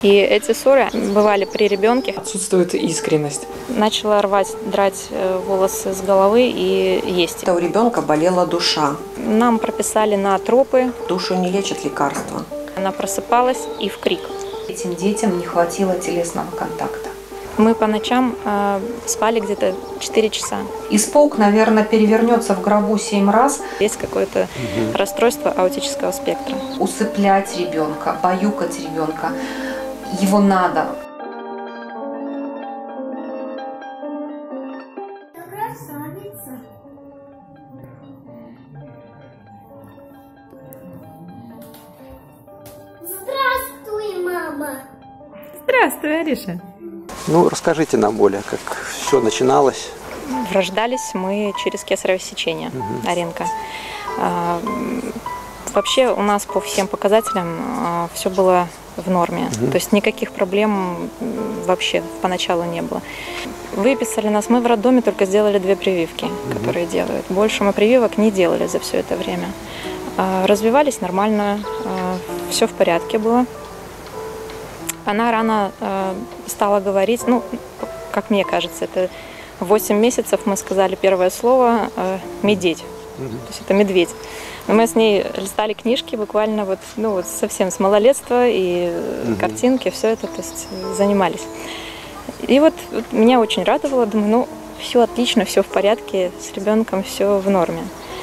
И эти ссоры бывали при ребенке. Отсутствует искренность. Начала рвать, драть волосы с головы и есть. У ребенка болела душа. Нам прописали наотропы. Душу не лечат лекарства. Она просыпалась и в крик. Этим детям не хватило телесного контакта. Мы по ночам спали где-то 4 часа. Испуг, наверное, перевернется в гробу 7 раз. Есть какое-то расстройство аутического спектра. Усыплять ребенка, баюкать ребенка. Его надо. Здравствуй, мама. Здравствуй, Ариша. Ну, расскажите нам более, как все начиналось. Рождались мы через кесарево сечение, Аринка. Вообще у нас по всем показателям все было в норме. То есть никаких проблем вообще поначалу не было. Выписали нас, мы в роддоме только сделали 2 прививки, которые делают. Больше мы прививок не делали за все это время. Развивались нормально, все в порядке было. Она рано стала говорить, ну, как мне кажется, это 8 месяцев мы сказали первое слово «медведь». То есть это медведь. Но мы с ней листали книжки буквально вот, ну, вот совсем с малолетства, и картинки, все это, то есть занимались. И вот меня очень радовало, думаю, ну, все отлично, все в порядке, с ребенком все в норме.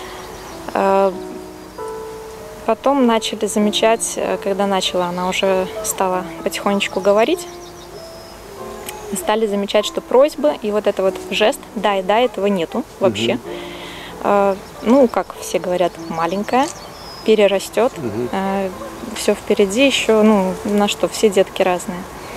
Потом начали замечать, когда начала, она уже стала потихонечку говорить, стали замечать, что просьбы и вот это вот жест «да» и «да» этого нету вообще. Ну, как все говорят, маленькая, перерастет, все впереди еще, ну, на что, все детки разные.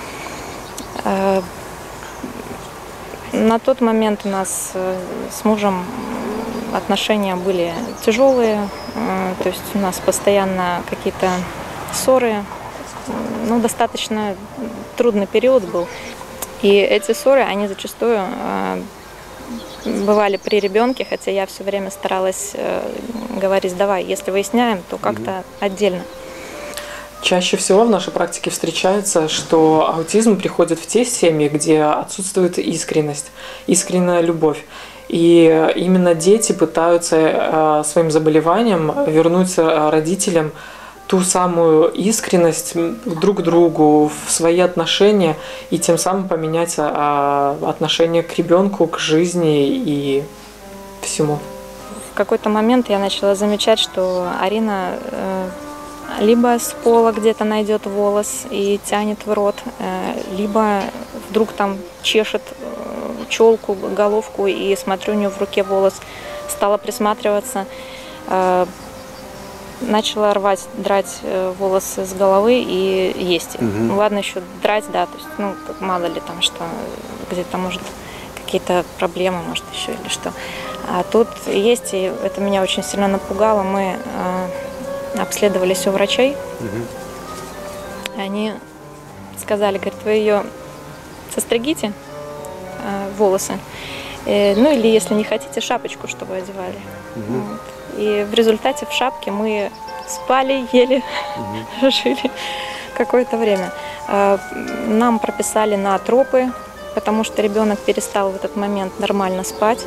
На тот момент у нас с мужем отношения были тяжелые, то есть у нас постоянно какие-то ссоры, ну, достаточно трудный период был. И эти ссоры, они зачастую бывали при ребенке, хотя я все время старалась говорить, давай, если выясняем, то как-то отдельно. Чаще всего в нашей практике встречается, что аутизм приходит в те семьи, где отсутствует искренность, искренняя любовь. И именно дети пытаются своим заболеванием вернуть родителям ту самую искренность друг к другу, в свои отношения, и тем самым поменять отношение к ребенку, к жизни и всему. В какой-то момент я начала замечать, что Арина либо с пола где-то найдет волос и тянет в рот, либо вдруг там чешет челку, головку, и смотрю, у нее в руке волос. Стала присматриваться, начала рвать, драть волосы с головы и есть их. Ну, ладно, еще драть, да, то есть, ну, мало ли там, что где-то, может, какие-то проблемы, может, еще или что. А тут есть, и это меня очень сильно напугало. Мы обследовались у врачей. Они сказали, говорят, вы ее состригите, волосы, ну или, если не хотите, шапочку, чтобы одевали. Вот. И в результате в шапке мы спали, ели, жили какое-то время. Нам прописали наотропы, потому что ребенок перестал в этот момент нормально спать.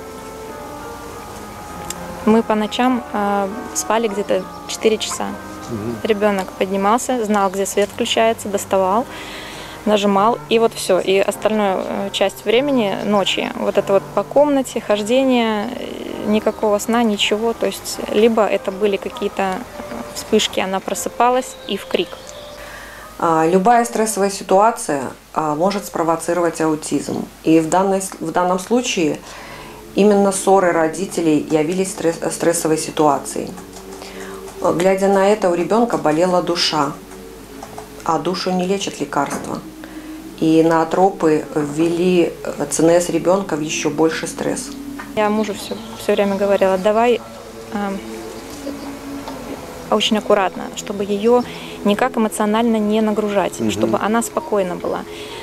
Мы по ночам спали где-то 4 часа. Ребенок поднимался, знал, где свет включается, доставал, нажимал, и вот все. И остальную часть времени, ночи, вот это вот по комнате, хождение, никакого сна, ничего. То есть либо это были какие-то вспышки, она просыпалась и в крик. Любая стрессовая ситуация может спровоцировать аутизм. И в данном случае именно ссоры родителей явились стрессовой ситуацией. Глядя на это, у ребенка болела душа, а душу не лечат лекарства. И наотропы ввели ЦНС ребенка в еще больше стресс. Я мужу все время говорила, давай очень аккуратно, чтобы ее никак эмоционально не нагружать, чтобы она спокойна была.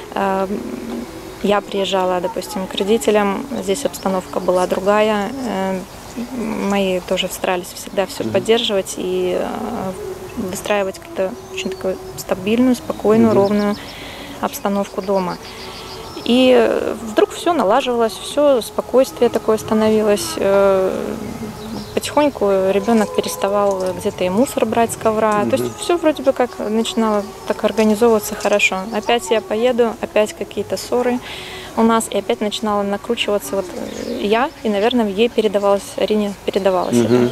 Я приезжала, допустим, к родителям, здесь обстановка была другая. Мои тоже старались всегда все поддерживать, и выстраивать какую-то очень такую стабильную, спокойную, ровную обстановку дома. И вдруг все налаживалось, все спокойствие такое становилось. Потихоньку ребенок переставал где-то и мусор брать с ковра. То есть все вроде бы как начинало так организовываться хорошо. Опять я поеду, опять какие-то ссоры у нас, и опять начинала накручиваться вот я, и, наверное, ей передавалось, Арине передавалось это.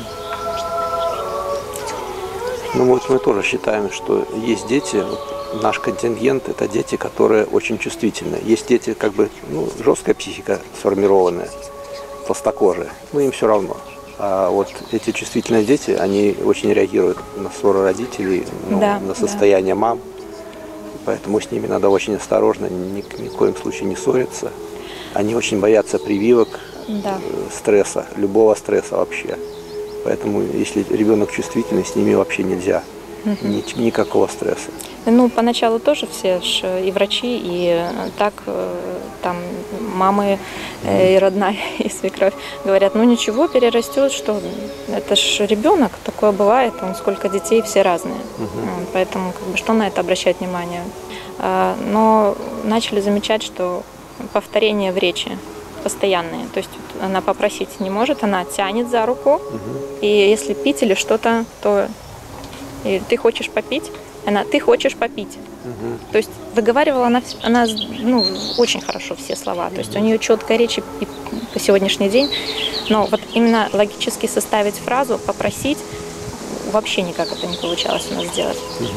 Ну вот мы тоже считаем, что есть дети, вот наш контингент – это дети, которые очень чувствительны. Есть дети, как бы, жесткая психика сформированная, толстокожие, но им все равно. А вот эти чувствительные дети, они очень реагируют на ссоры родителей, на состояние мам. Поэтому с ними надо очень осторожно, ни в коем случае не ссориться. Они очень боятся прививок, стресса, любого стресса вообще. Поэтому если ребенок чувствительный, с ними вообще нельзя. Никакого стресса. Ну, поначалу тоже все и врачи, и так там мамы и родная, и свекровь говорят, ну ничего, перерастет, что это ж ребенок, такое бывает, он сколько детей, все разные. Поэтому как бы, что на это обращать внимание? Но начали замечать, что повторения в речи постоянные. То есть она попросить не может, она тянет за руку, и если пить или что-то, то и ты хочешь попить, ты хочешь попить. То есть выговаривала она очень хорошо все слова. То есть у нее четкая речь и по сегодняшний день. Но вот именно логически составить фразу, попросить, вообще никак это не получалось у нас сделать.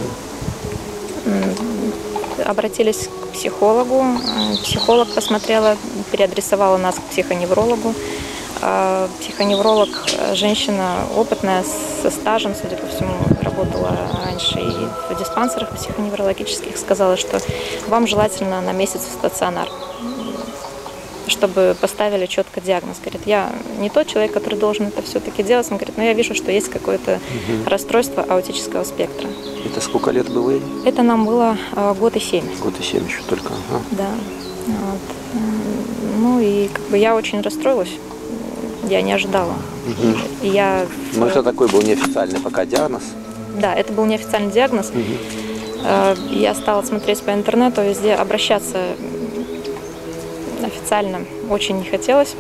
Обратились к психологу. Психолог посмотрела, переадресовала нас к психоневрологу. Психоневролог, женщина опытная, со стажем, судя по всему, работала раньше и в диспансерах психоневрологических, сказала, что вам желательно на месяц в стационар, чтобы поставили четко диагноз. Говорит, я не тот человек, который должен это все-таки делать. Он говорит, но я вижу, что есть какое-то расстройство аутического спектра. Это сколько лет было ей? Это нам было 1 год и 7. 1 год и 7 еще только. Да. Вот. Ну и как бы я очень расстроилась. Я не ожидала. Но это такой был неофициальный пока диагноз? Да, это был неофициальный диагноз. Я стала смотреть по интернету, везде обращаться официально очень не хотелось.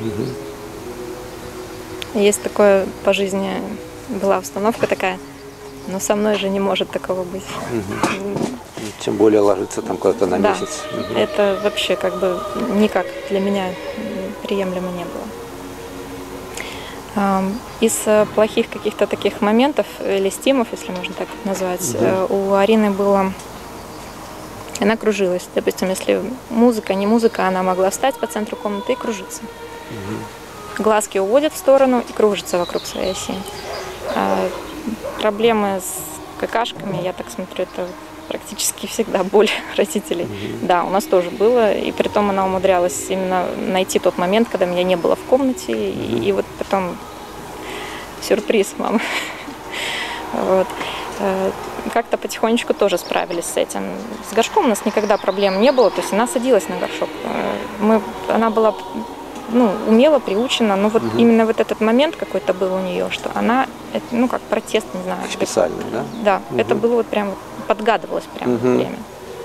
Есть такое по жизни, была установка такая, но со мной же не может такого быть. Тем более ложиться там куда-то на месяц. Это вообще как бы никак для меня приемлемо не было. Из плохих каких-то таких моментов, или стимов, если можно так назвать, у Арины было... Она кружилась. Допустим, если музыка, не музыка, она могла встать по центру комнаты и кружиться. Глазки уводят в сторону и кружится вокруг своей оси. Проблемы с какашками, я так смотрю, это практически всегда боль родителей. Да, у нас тоже было, и притом она умудрялась именно найти тот момент, когда меня не было в комнате, и вот потом сюрприз мамы. Вот. Как-то потихонечку тоже справились с этим. С горшком у нас никогда проблем не было, то есть она садилась на горшок. Она была умела, приучена, но вот именно вот этот момент какой-то был у нее, что она, как протест, не знаю. Специальный, да? Да, это было вот прям, подгадывалось прямо время.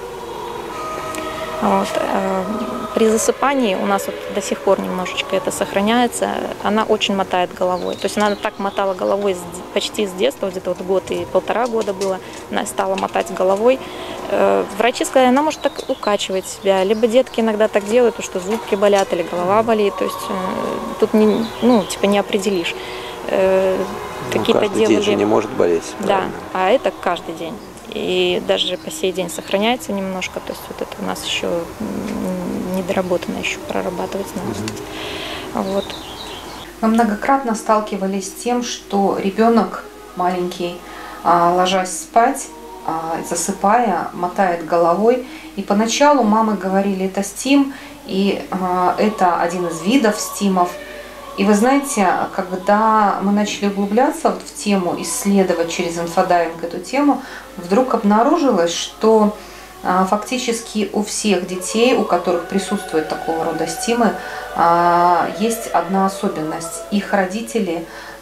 Вот. При засыпании у нас вот до сих пор немножечко это сохраняется. Она очень мотает головой. То есть она так мотала головой почти с детства, где-то вот 1 год и 1,5 года было. Она стала мотать головой. Врачи сказали, она может так укачивать себя. Либо детки иногда так делают, потому что зубки болят или голова болит. То есть тут не определишь. Какие-то каждый день же не может болеть. Да, правильно? а это каждый день. И даже по сей день сохраняется немножко, то есть вот это у нас еще недоработано, еще прорабатывать надо. Вот. Мы многократно сталкивались с тем, что ребенок маленький, ложась спать, засыпая, мотает головой. И поначалу мамы говорили, это стим, и это один из видов стимов. И вы знаете, когда мы начали углубляться в тему, исследовать через инфодайвинг эту тему, вдруг обнаружилось, что фактически у всех детей, у которых присутствуют такого рода стимы, есть одна особенность. Их родители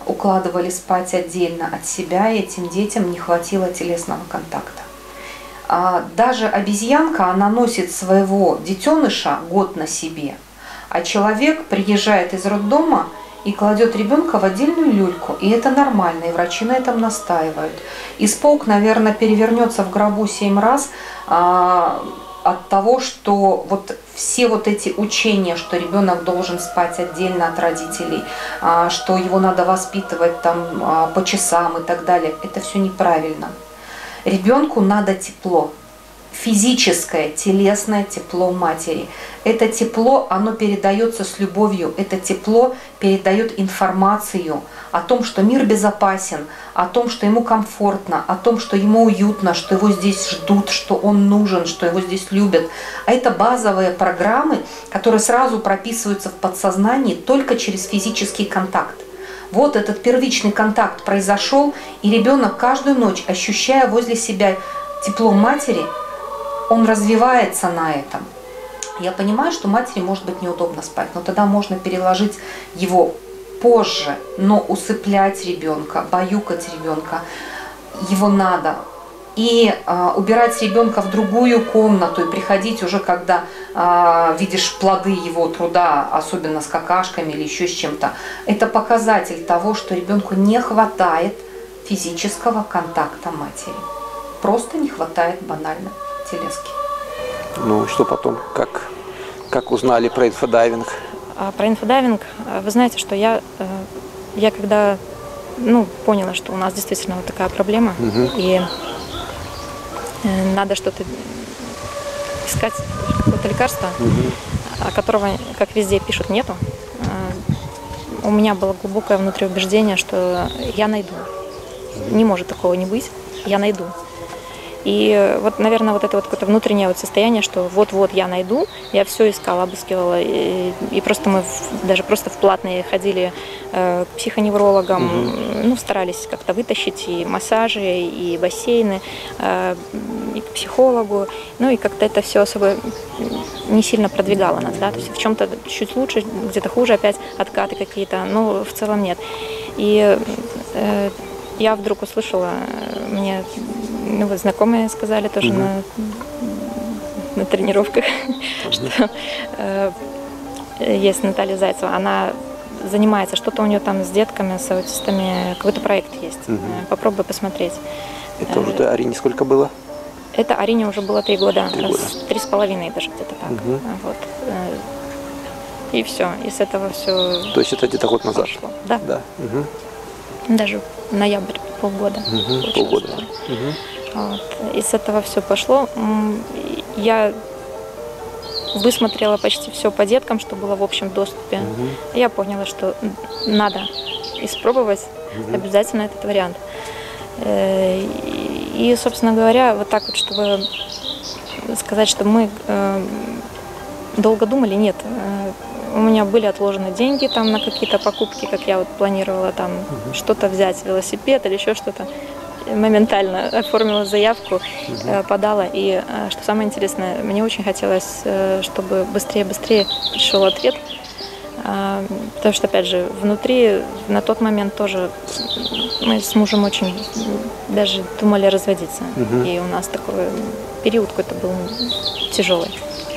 укладывали спать отдельно от себя, и этим детям не хватило телесного контакта. Даже обезьянка, она носит своего детеныша год на себе, а человек приезжает из роддома и кладет ребенка в отдельную люльку, и это нормально, и врачи на этом настаивают. Исполк, наверное, перевернется в гробу 7 раз от того, что вот все вот эти учения, что ребенок должен спать отдельно от родителей, что его надо воспитывать там по часам и так далее, это все неправильно. Ребенку надо тепло, физическое, телесное тепло матери. Это тепло, оно передается с любовью, это тепло передает информацию о том, что мир безопасен, о том, что ему комфортно, о том, что ему уютно, что его здесь ждут, что он нужен, что его здесь любят. А это базовые программы, которые сразу прописываются в подсознании только через физический контакт. Вот этот первичный контакт произошел, и ребенок каждую ночь, ощущая возле себя тепло матери, он развивается на этом. Я понимаю, что матери может быть неудобно спать, но тогда можно переложить его позже, но усыплять ребенка, баюкать ребенка, его надо. И убирать ребенка в другую комнату и приходить уже, когда видишь плоды его труда, особенно с какашками или еще с чем-то. Это показатель того, что ребенку не хватает физического контакта матери. Просто не хватает банально телески. Ну, что потом? Как узнали про инфодайвинг? Про инфодайвинг, вы знаете, что я когда поняла, что у нас действительно вот такая проблема, и надо что-то искать, какое-то лекарство, которого, как везде пишут, нету. У меня было глубокое внутреннее убеждение, что я найду. Не может такого не быть, я найду. И вот, наверное, вот это вот какое-то внутреннее вот состояние, что вот-вот я найду, я все искала, обыскивала, и просто мы даже просто в платные ходили к психоневрологам, старались как-то вытащить и массажи, и бассейны, и к психологу, и как-то это все особо не сильно продвигало нас, да, то есть в чем-то чуть лучше, где-то хуже, опять откаты какие-то, но в целом нет. И я вдруг услышала, мне знакомые сказали тоже на тренировках, что есть Наталья Зайцева, она занимается, что-то у нее там с детками, с аутистами, какой-то проект есть. Попробуй посмотреть. Это уже Арине сколько было? Это Арине уже было 3 года, 3,5 даже где-то так. Вот. И все, и с этого все. То есть это где-то год назад? Пошло. Да. Да. Даже ноябрь, полгода. Полгода. Вот. И с этого все пошло. Я высмотрела почти все по деткам, что было в общем доступе. Я поняла, что надо испробовать обязательно этот вариант. И, собственно говоря, вот так вот, чтобы сказать, что мы долго думали, нет. У меня были отложены деньги там на какие-то покупки, как я вот планировала там что-то взять, велосипед или еще что-то. Моментально оформила заявку, подала. И что самое интересное, мне очень хотелось, чтобы быстрее пришел ответ. Потому что, опять же, внутри на тот момент тоже мы с мужем очень даже думали разводиться. И у нас такой период какой-то был тяжелый.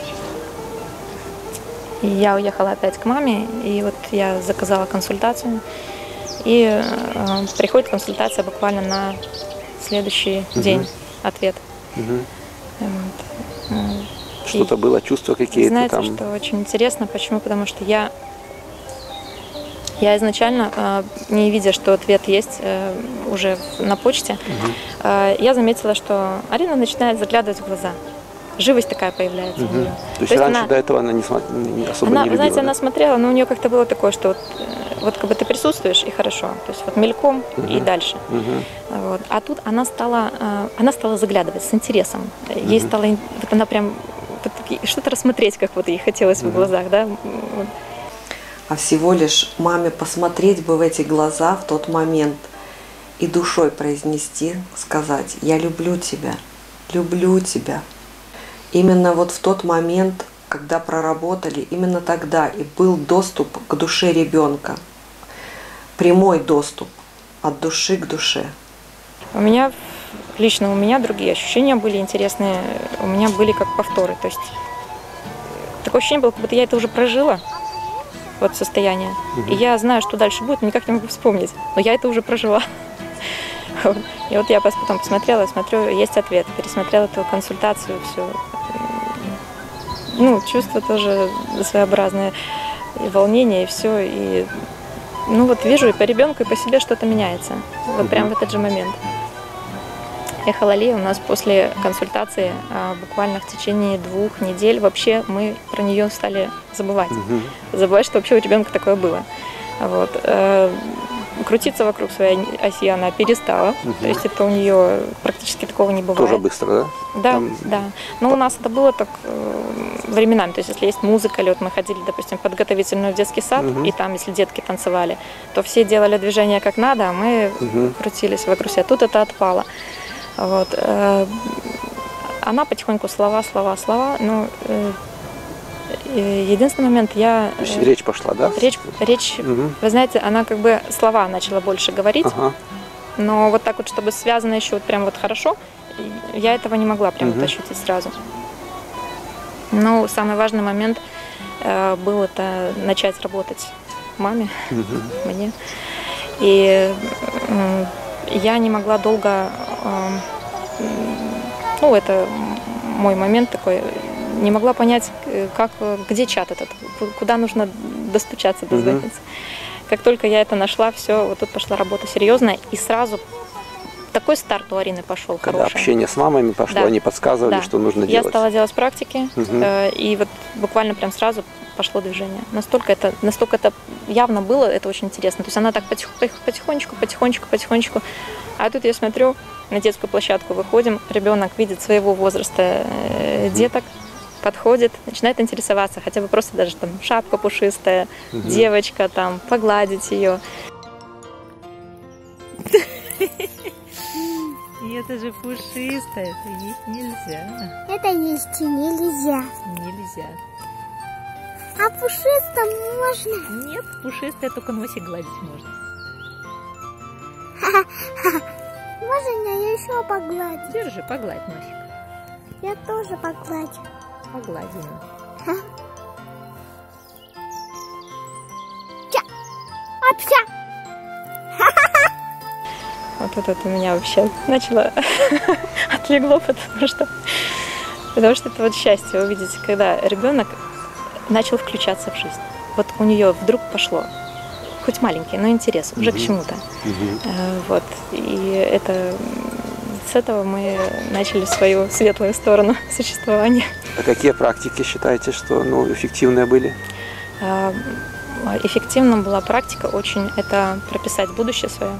И я уехала опять к маме, и вот я заказала консультацию. И приходит консультация буквально на следующий день, ответ. Что-то было, чувства какие-то знаете, там? Знаете, что очень интересно, почему? Потому что я изначально, не видя, что ответ есть уже на почте, я заметила, что Арина начинает заглядывать в глаза. Живость такая появляется у нее. То есть раньше до этого она особо не любила? Знаете, она смотрела, но у нее как-то было такое, что вот как бы ты присутствуешь, и хорошо. То есть вот мельком и дальше. Вот. А тут она стала заглядывать с интересом. Ей стало, вот она прям что-то рассмотреть, как вот ей хотелось в глазах, да. Вот. А всего лишь маме посмотреть бы в эти глаза в тот момент и душой произнести, сказать: «Я люблю тебя, люблю тебя». Именно вот в тот момент, когда проработали, именно тогда и был доступ к душе ребенка. прямой доступ от души к душе? Лично у меня другие ощущения были интересные, у меня были как повторы, то есть такое ощущение было, как будто я это уже прожила, вот состояние, и я знаю, что дальше будет, но никак не могу вспомнить, но я это уже прожила. И вот я потом посмотрела, смотрю, есть ответ, пересмотрела эту консультацию, все. Ну, чувство тоже своеобразное, и волнение, и все, и ну вот вижу и по ребенку, и по себе что-то меняется, вот прям в этот же момент. Эхололия у нас после консультации буквально в течение 2 недель вообще мы про нее стали забывать. Забывать, что вообще у ребенка такое было. Вот. Крутиться вокруг своей оси она перестала. То есть это у нее практически такого не бывает. Тоже быстро, да? Да, да. Но у нас это было так временами. То есть если есть музыка, или вот мы ходили, допустим, подготовительную в детский сад, и там, если детки танцевали, то все делали движения как надо, а мы крутились вокруг себя. Тут это отпало. Вот. Она потихоньку слова, но единственный момент речь пошла, да? Речь, вы знаете, она как бы слова начала больше говорить, но вот так вот, чтобы связано еще вот прям вот хорошо, я этого не могла прям вот ощутить сразу. Но самый важный момент был это начать работать маме, мне. И я не могла долго, ну это мой момент такой, не могла понять, где чат этот, куда нужно достучаться, дозвониться. Как только я это нашла, все, вот тут пошла работа серьезная, и сразу такой старт у Арины пошел Когда хороший. общение с мамами пошло, они подсказывали, что нужно делать. Я стала делать практики, и вот буквально прям сразу пошло движение. Настолько это явно было, это очень интересно. То есть она так потихонечку. А тут я смотрю, на детскую площадку выходим, ребенок видит своего возраста деток, подходит, начинает интересоваться, хотя бы просто даже там шапка пушистая, девочка там, погладить ее. Это же пушистая, это есть нельзя. Это есть нельзя. Нельзя. А пушистым можно? Нет, пушистая только носик гладить можно. Можно я еще погладить? Держи, погладь носик. Я тоже погладю. Поглади его. Апся! Вот это у меня вообще начало отлегло, потому что это вот счастье увидеть, когда ребенок начал включаться в жизнь. Вот у нее вдруг пошло, хоть маленький, но интерес уже к чему-то. Вот. И это с этого мы начали свою светлую сторону существования. А какие практики считаете, что эффективные были? Эффективна была практика очень, это прописать будущее свое.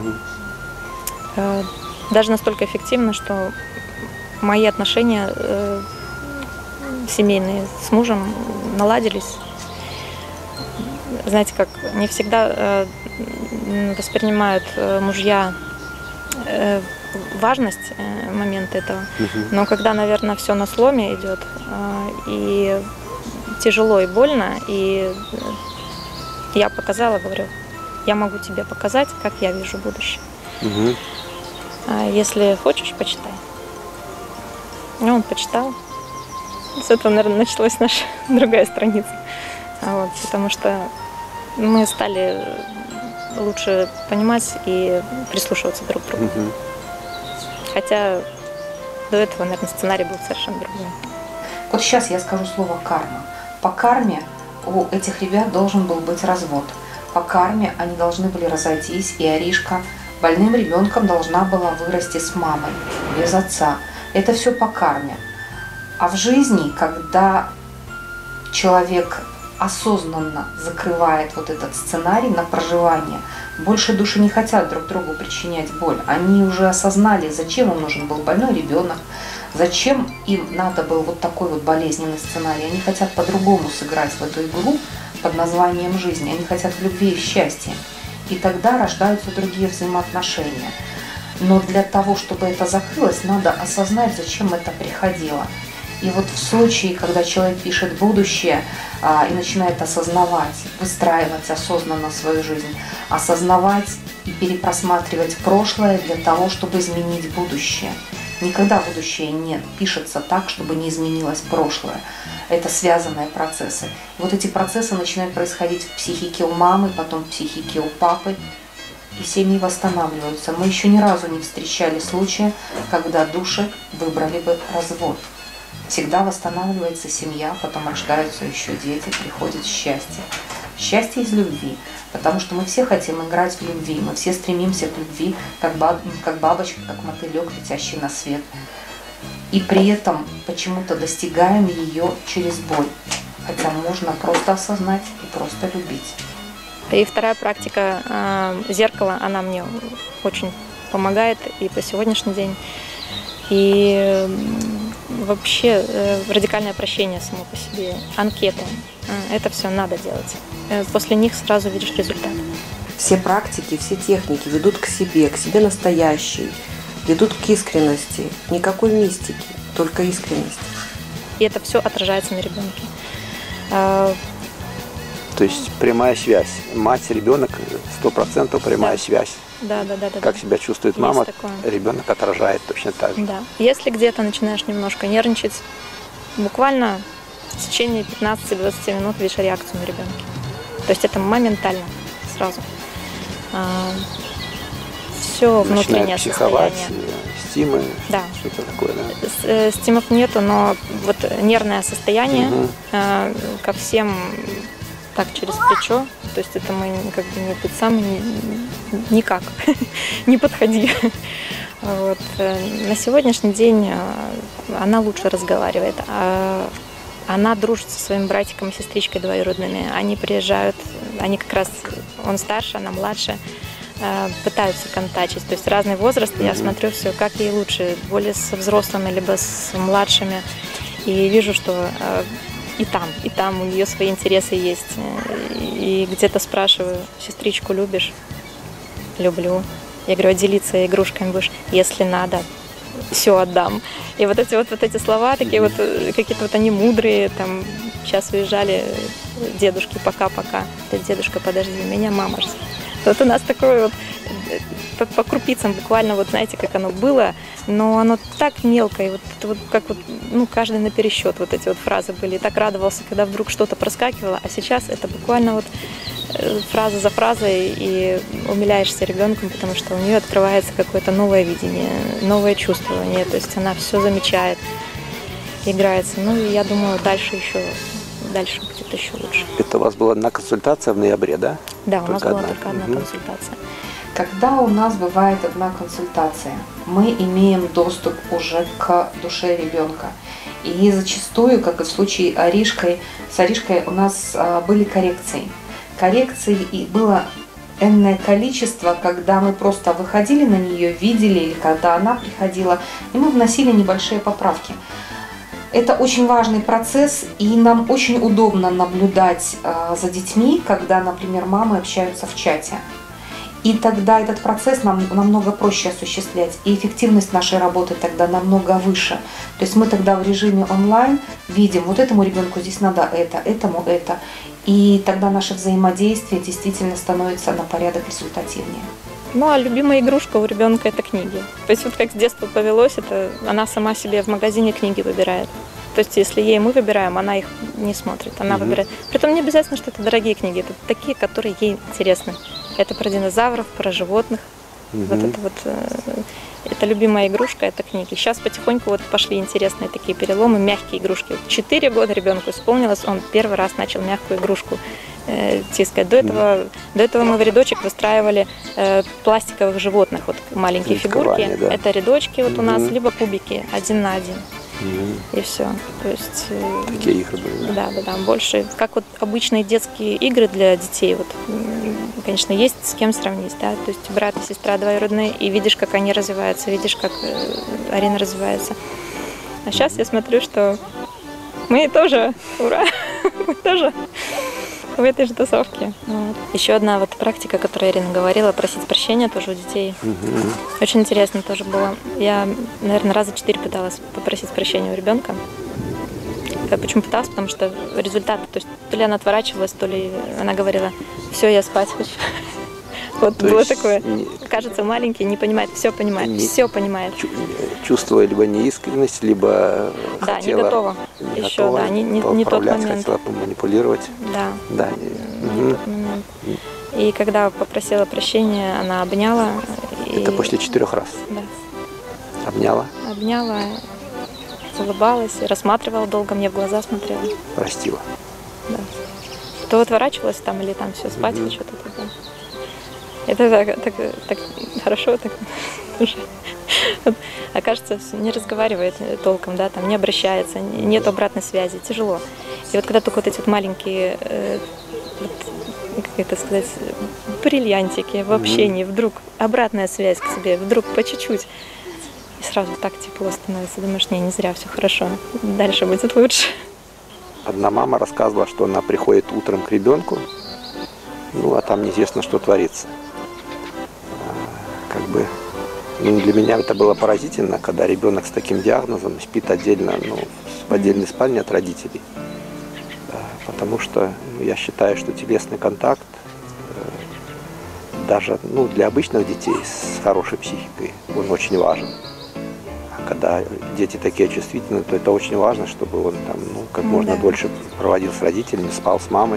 Даже настолько эффективно, что мои отношения семейные с мужем наладились. Знаете, как не всегда воспринимают мужья важность момента этого, но когда, наверное, все на сломе идет, и тяжело и больно, и я показала, говорю, я могу тебе показать, как я вижу будущее. Если хочешь, почитай. И он почитал. С этого, наверное, началась наша другая страница. Вот, потому что мы стали лучше понимать и прислушиваться друг к другу. Хотя до этого, наверное, сценарий был совершенно другой. Вот сейчас я скажу слово «карма». По карме у этих ребят должен был быть развод. По карме они должны были разойтись, и Аришка больным ребенком должна была вырасти с мамой, без отца. Это все по карме. А в жизни, когда человек осознанно закрывает вот этот сценарий на проживание, больше души не хотят друг другу причинять боль. Они уже осознали, зачем им нужен был больной ребенок, зачем им надо был вот такой вот болезненный сценарий. Они хотят по-другому сыграть в эту игру под названием «Жизнь». Они хотят в любви и в счастье. И тогда рождаются другие взаимоотношения. Но для того, чтобы это закрылось, надо осознать, зачем это приходило. И вот в случае, когда человек пишет будущее и начинает осознавать, выстраивать осознанно свою жизнь, осознавать и перепросматривать прошлое для того, чтобы изменить будущее. Никогда будущее не пишется так, чтобы не изменилось прошлое. Это связанные процессы. И вот эти процессы начинают происходить в психике у мамы, потом в психике у папы, и семьи восстанавливаются. Мы еще ни разу не встречали случая, когда души выбрали бы развод. Всегда восстанавливается семья, потом рождаются еще дети, приходит счастье. Счастье из любви, потому что мы все хотим играть в любви, мы все стремимся к любви, как бабочка, как мотылек, летящий на свет. И при этом почему-то достигаем ее через боль. Хотя можно просто осознать и просто любить. И вторая практика зеркала, она мне очень помогает и по сегодняшний день. И вообще радикальное прощение само по себе, анкеты, это все надо делать. После них сразу видишь результат. Все практики, все техники ведут к себе настоящей, ведут к искренности. Никакой мистики, только искренность. И это все отражается на ребенке. То есть прямая связь. Мать, ребенок, 100% прямая связь. Да. Как себя чувствует мама, ребенок отражает точно так же. Да. Если где-то начинаешь немножко нервничать, буквально в течение 15-20 минут видишь реакцию на ребенке. То есть это моментально, сразу. Все внутреннее психовать, состояние. стимы, Да. что-то такое, да? Стимов нету, но вот нервное состояние ко всем так через плечо, то есть это мы как бы не тот самый, никак, не подходи. Вот. На сегодняшний день она лучше разговаривает, она дружит со своим братиком и сестричкой двоюродными, они приезжают, они как раз, он старше, она младше, пытаются контачить, то есть разный возраст, я смотрю все, как ей лучше, более со взрослыми, либо с младшими, и вижу, что и там у нее свои интересы есть. И где-то спрашиваю, сестричку любишь? Люблю. Я говорю, а делиться игрушками будешь? Если надо, все отдам. И вот эти слова, такие вот, какие-то вот они мудрые, там, сейчас уезжали дедушки, пока-пока. Дедушка, подожди, меня мама ждет. Вот у нас такое вот по крупицам буквально, вот знаете, как оно было, но оно так мелко, и вот как вот, ну, каждый на пересчет вот эти вот фразы были. И так радовался, когда вдруг что-то проскакивало, а сейчас это буквально вот фраза за фразой, и умиляешься ребенком, потому что у нее открывается какое-то новое видение, новое чувствование, то есть она все замечает, играется. Ну и я думаю, дальше будет еще лучше. Это у вас была одна консультация в ноябре, да? Да, у нас была только одна консультация. Когда у нас бывает одна консультация, мы имеем доступ уже к душе ребенка. И зачастую, как и в случае с Аришкой у нас были коррекции. Коррекций и было энное количество, когда мы просто выходили на нее, видели, или когда она приходила, и мы вносили небольшие поправки. Это очень важный процесс, и нам очень удобно наблюдать за детьми, когда, например, мамы общаются в чате. И тогда этот процесс нам намного проще осуществлять, и эффективность нашей работы тогда намного выше. То есть мы тогда в режиме онлайн видим, вот этому ребенку здесь надо это, этому это. И тогда наше взаимодействие действительно становится на порядок результативнее. Ну, а любимая игрушка у ребенка — это книги. То есть вот как с детства повелось, это она сама себе в магазине книги выбирает. То есть если ей мы выбираем, она их не смотрит, она выбирает. Притом не обязательно, что это дорогие книги, это такие, которые ей интересны. Это про динозавров, про животных. Вот это вот, это любимая игрушка, это книги. Сейчас потихоньку вот пошли интересные такие переломы, мягкие игрушки. 4 года ребенку исполнилось, он первый раз начал мягкую игрушку тискать. До этого мы в рядочек выстраивали пластиковых животных, вот маленькие фигурки. Да. Это рядочки вот у нас, либо кубики 1 на 1. И все. То есть, такие игры были, да? Да. Больше, как вот обычные детские игры для детей, вот, конечно, есть с кем сравнить, да, то есть брат и сестра двоюродные, и видишь, как они развиваются, видишь, как Арина развивается. А сейчас я смотрю, что мы тоже, ура, мы тоже в этой же тусовке. Вот. Еще одна вот практика, о которой Ирина говорила, просить прощения тоже у детей. Очень интересно тоже было. Я, наверное, раза 4 пыталась попросить прощения у ребенка. Почему пыталась? Потому что результаты, то есть то ли она отворачивалась, то ли она говорила, все, я спать хочу. Вот То было есть такое. Кажется, маленький, не понимает, все понимает, все понимает. Чувствовала либо неискренность, либо Да, хотела... не готова. Еще, да, не тот момент. Хотела поманипулировать. Да, Да. не тот момент. И когда попросила прощения, она обняла. Это и... после 4 раз. Да. Обняла, Обняла, улыбалась, рассматривала долго, мне в глаза смотрела. простила. Да. То отворачивалась там или там все спать или что-то такое. Это так хорошо, так уже. А кажется, не разговаривает толком, да, там не обращается, нет обратной связи, тяжело. И вот когда только вот эти вот маленькие, как это сказать, бриллиантики в общении, вдруг обратная связь к себе, вдруг по чуть-чуть, и сразу так тепло становится, думаешь, не зря, все хорошо, дальше будет лучше. Одна мама рассказывала, что она приходит утром к ребенку, ну, а там неизвестно, что творится. Как бы, ну, для меня это было поразительно, когда ребенок с таким диагнозом спит отдельно, ну, в отдельной спальне от родителей. Потому что я считаю, что телесный контакт даже, ну, для обычных детей с хорошей психикой он очень важен. А когда дети такие чувствительные, то это очень важно, чтобы он там, ну, как можно дольше проводил с родителями, спал с мамой.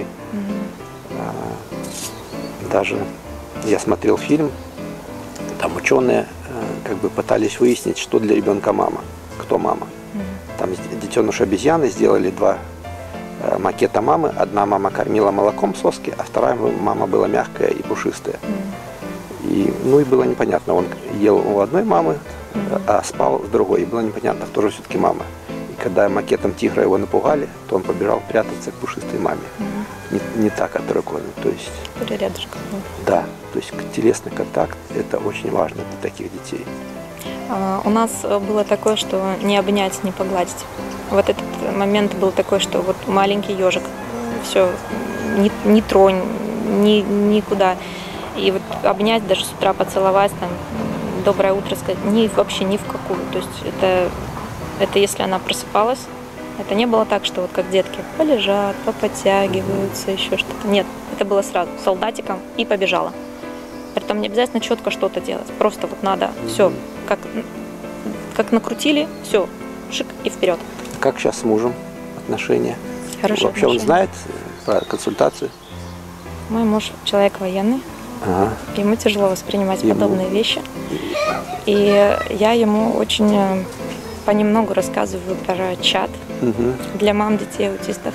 Даже я смотрел фильм, там ученые как бы пытались выяснить, что для ребенка мама, кто мама. Там детеныш обезьяны сделали 2 макета мамы. Одна мама кормила молоком соски, а вторая мама была мягкая и пушистая. И, ну, и было непонятно, он ел у одной мамы, а спал с другой. И было непонятно, кто же все-таки мама. И когда макетом тигра его напугали, то он побежал прятаться к пушистой маме. Не та, которая кормит. То есть, Рядышком. да, то есть телесный контакт – это очень важно для таких детей. У нас было такое, что не обнять, не погладить. Вот этот момент был такой, что вот маленький ежик, все, не тронь, никуда. И вот обнять, даже с утра поцеловать, там, доброе утро сказать, вообще ни в какую. То есть это если она просыпалась, это не было так, что вот как детки полежат, поподтягиваются, еще что-то. Нет, это было сразу солдатиком и побежала. Притом не обязательно четко что-то делать. Просто вот надо все, как накрутили, все, шик и вперед. Как сейчас с мужем отношения? Хорошие Вообще отношения. он знает про консультацию? Мой муж человек военный. Ага. Ему тяжело воспринимать подобные вещи. И я ему очень понемногу рассказываю про чат для мам детей аутистов.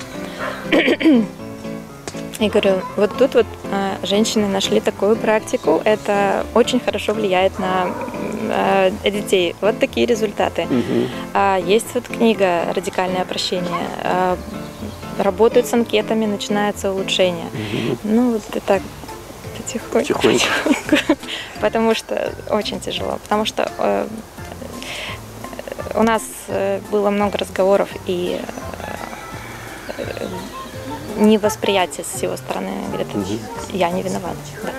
И говорю, вот тут вот женщины нашли такую практику, это очень хорошо влияет на детей. Вот такие результаты. Есть вот книга «Радикальное прощение». Работают с анкетами, начинается улучшение. Ну, вот это потихоньку. Потому что очень тяжело. Потому что у нас было много разговоров и невосприятие с его стороны. Говорит, я не виноват. Да.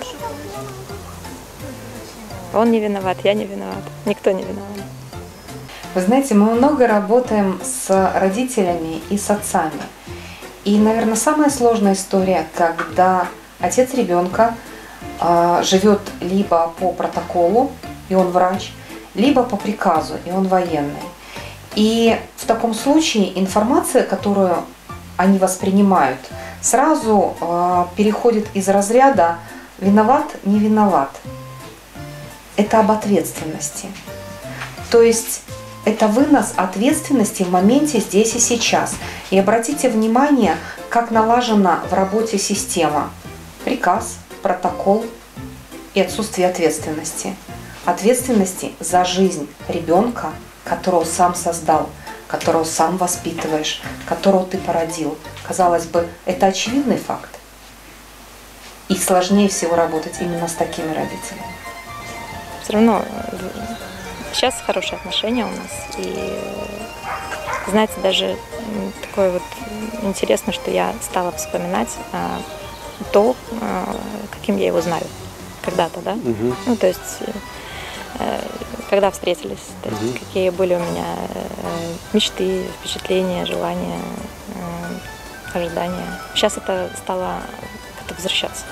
Он не виноват, я не виноват. Никто не виноват. Вы знаете, мы много работаем с родителями и с отцами. И, наверное, самая сложная история, когда отец ребенка живет либо по протоколу, и он врач, либо по приказу, и он военный. И в таком случае информация, которую они воспринимают, сразу переходит из разряда «виноват, не виноват». Это об ответственности. То есть это вынос ответственности в моменте здесь и сейчас. И обратите внимание, как налажена в работе система. Приказ, протокол и отсутствие ответственности. Ответственности за жизнь ребенка, которого сам создал, которого сам воспитываешь, которого ты породил. Казалось бы, это очевидный факт. И сложнее всего работать именно с такими родителями. Все равно сейчас хорошие отношения у нас. И, знаете, даже такое вот интересно, что я стала вспоминать то, каким я его знаю когда-то, да? Ну, то есть когда встретились, то есть какие были у меня мечты, впечатления, желания, ожидания. Сейчас это стало как-то возвращаться.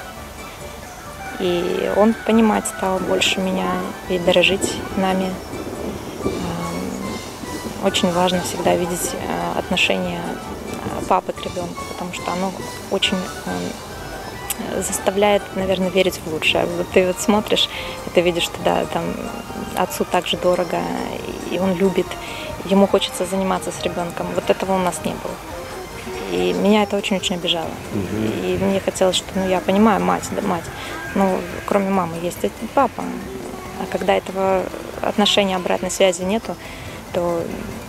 И он понимать стал больше меня и дорожить нами. Очень важно всегда видеть отношение папы к ребенку, потому что оно очень заставляет, наверное, верить в лучшее. Вот ты вот смотришь, и ты видишь, что да, там отцу так же дорого, и он любит, ему хочется заниматься с ребенком. Вот этого у нас не было. И меня это очень-очень обижало. И мне хотелось, что, ну, я понимаю, мать, ну, кроме мамы есть папа. А когда этого отношения, обратной связи нету, то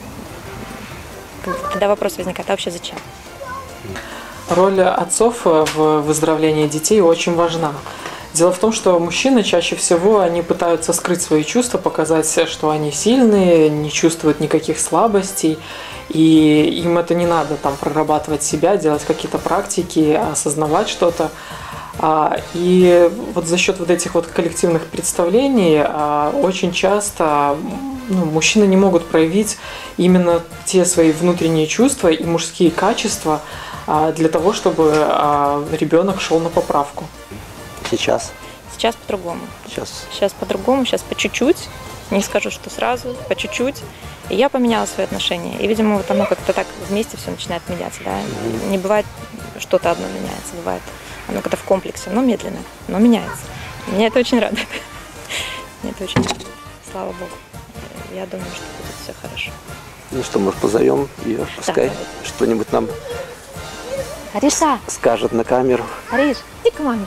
тогда вопрос возникает, а вообще зачем? Роль отцов в выздоровлении детей очень важна. Дело в том, что мужчины чаще всего они пытаются скрыть свои чувства, показать, что они сильные, не чувствуют никаких слабостей, и им это не надо там прорабатывать себя, делать какие-то практики, осознавать что-то. И вот за счет вот этих вот коллективных представлений очень часто мужчины не могут проявить именно те свои внутренние чувства и мужские качества для того, чтобы ребенок шел на поправку. Сейчас? Сейчас по-другому. Сейчас по-другому, сейчас по чуть-чуть. Не скажу, что сразу, по чуть-чуть. И я поменяла свои отношения. И, видимо, вот оно как-то так вместе все начинает меняться. Да? Не бывает, что-то одно меняется, бывает оно как-то в комплексе, но медленно, но меняется. Меня это очень радует. Меня это очень радует. Слава Богу. Я думаю, что будет все хорошо. Ну что, может, позовем ее, пускай что-нибудь нам Ариша скажет на камеру. Ариш, иди к маме.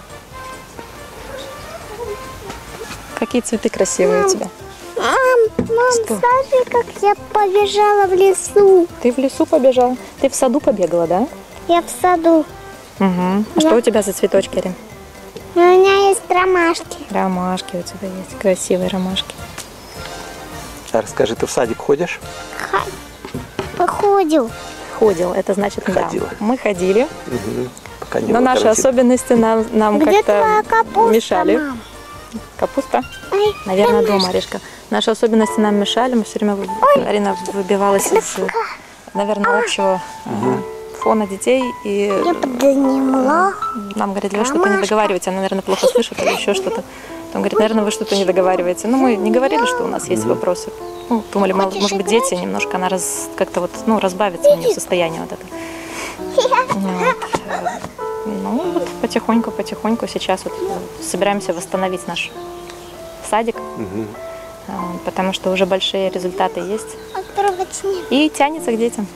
Какие цветы красивые у тебя. Мам, смотри, как я побежала в лесу. Ты в лесу побежала? Ты в саду побегала, да? Я в саду. Угу. А что у тебя за цветочки, Арин? У меня есть ромашки. Ромашки у тебя есть, красивые ромашки. А расскажи, ты в садик ходишь? Походил. Ходил, это значит, Ходила. Да. Мы ходили, Пока не но наши карантин. особенности нам Где как-то твоя капуста, мешали. мам? Капуста? Ай, Наверное, конечно. дома, Аришка. Наши особенности нам мешали, мы все время, Арина выбивалась из, наверное, общего фона детей. И Я подняла. нам говорит, вы что-то не договариваете, она, наверное, плохо слышит или еще что-то. Он говорит, наверное, вы что-то не договариваете. Но мы не говорили, что у нас есть вопросы. Ну, думали, может быть, дети немножко, она как-то вот, разбавится у нее состояние вот это. Вот. Ну, вот потихоньку сейчас вот собираемся восстановить наш садик, потому что уже большие результаты есть. И тянется к детям.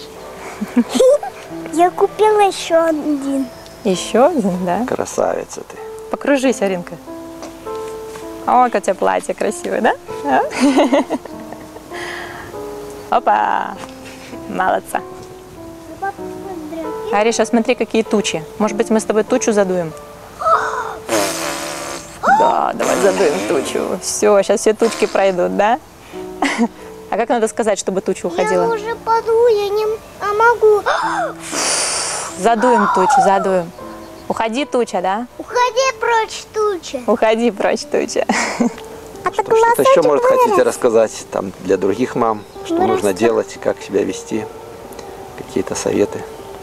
Я купила еще один. Еще один, да? Красавица ты. Покружись, Аринка. О, как у тебя платье красивое, да? А? Опа! Молодца. Ариша, смотри, какие тучи. Может быть, мы с тобой тучу задуем? Да, давай задуем тучу. Все, сейчас все тучки пройдут, да? А как надо сказать, чтобы туча уходила? Я уже подую, я не могу. Задуем тучу, задуем. Уходи, туча, да? Уходи прочь, туча. Уходи прочь, туча. Что-то еще, может, хотите рассказать там для других мам, что нужно делать, как себя вести, какие-то советы?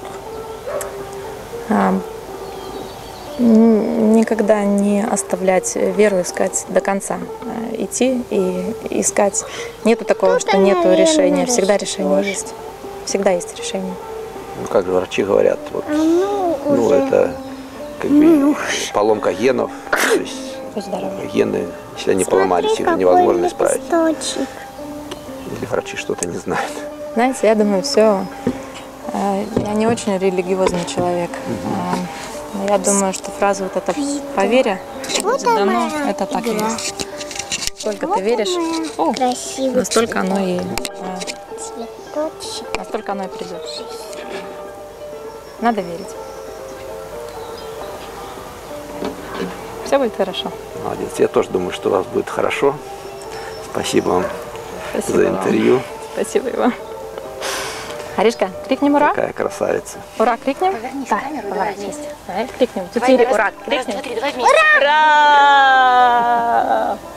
Никогда не оставлять веру, искать до конца. Идти и искать. Нету такого, что нету решения. Всегда решение есть. Всегда есть решение. Ну, как же врачи говорят, вот, это как бы поломка генов. То есть гены, если они поломались, их невозможно исправить. Или врачи что-то не знают. Знаете, я думаю, все. Я не очень религиозный человек. Я думаю, что фраза вот эта «по вере дано», это так и есть. Сколько ты веришь, настолько оно и придет. Надо верить. Все будет хорошо. Молодец. Я тоже думаю, что у вас будет хорошо. Спасибо вам за интервью. Вам. Спасибо и вам. Аришка, крикнем ура. Какая красавица. Ура, крикнем? Да, поворачивайся. Давай, крикнем. Ура, крикнем. Ура!